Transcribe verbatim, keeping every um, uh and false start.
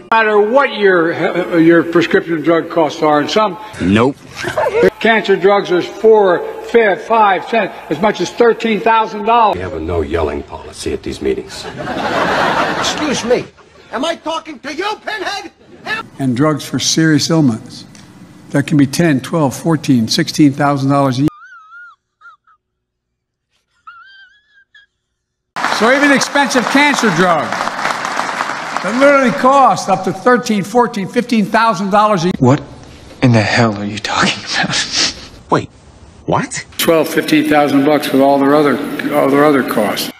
No matter what your your prescription drug costs are, and some nope. Cancer drugs are four, five, five, ten, as much as thirteen thousand dollars. We have a no yelling policy at these meetings. Excuse me. Am I talking to you, Pinhead? And drugs for serious ailments that can be ten, twelve, fourteen, sixteen thousand dollars a year. So even expensive cancer drugs that literally cost up to thirteen, fourteen, fifteen thousand dollars a year. What in the hell are you talking about? Wait, what? Twelve, fifteen thousand bucks with all their other all their other costs.